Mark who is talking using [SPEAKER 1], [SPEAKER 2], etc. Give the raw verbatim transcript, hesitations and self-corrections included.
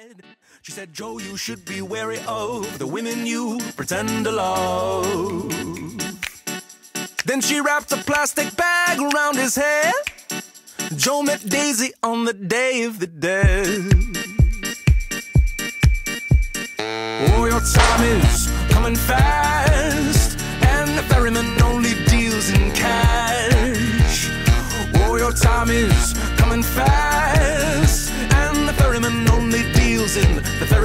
[SPEAKER 1] head. She said, Joe, you should be wary of the women you pretend to love. Then she wrapped a plastic bag around his head. Joe met Daisy on the Day of the Dead. Oh, your time is coming fast, and the ferryman only deals in cash. Oh, your time is coming fast, and the ferryman only deals in the ferry